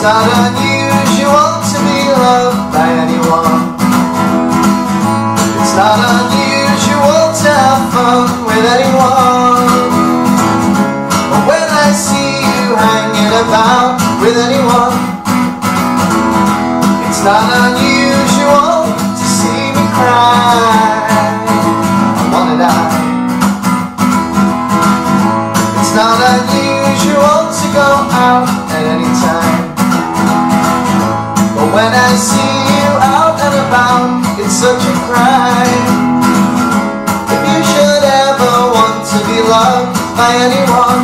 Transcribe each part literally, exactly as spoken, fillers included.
It's not unusual to be loved by anyone. It's not unusual to have fun with anyone. But when I see you hanging about with anyone, it's not unusual to see me cry. I wanna die. It's not unusual to go out at any time, but when I see you out and about, it's such a crime. If you should ever want to be loved by anyone,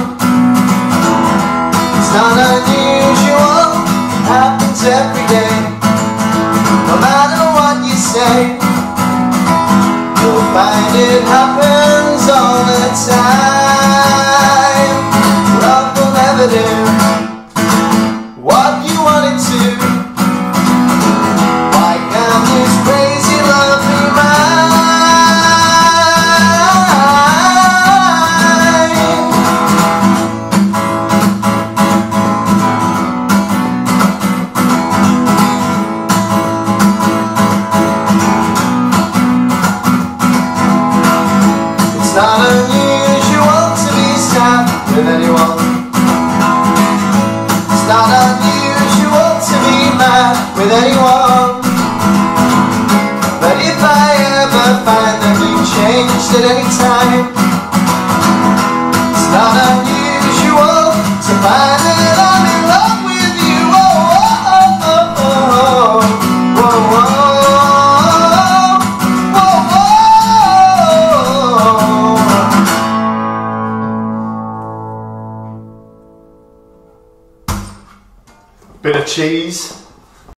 it's not unusual, it happens every day. No matter what you say, you'll find it happens all the time. Love will never do what you want it to. Why can't this crazy love be It's not unusual to be sad with anyone. It's not unusual to be mad with anyone. But if I ever find that you changed at any time, it's not unusual to find that I'm in love with you. Oh, oh, oh, oh, oh, oh, oh. Bit of cheese.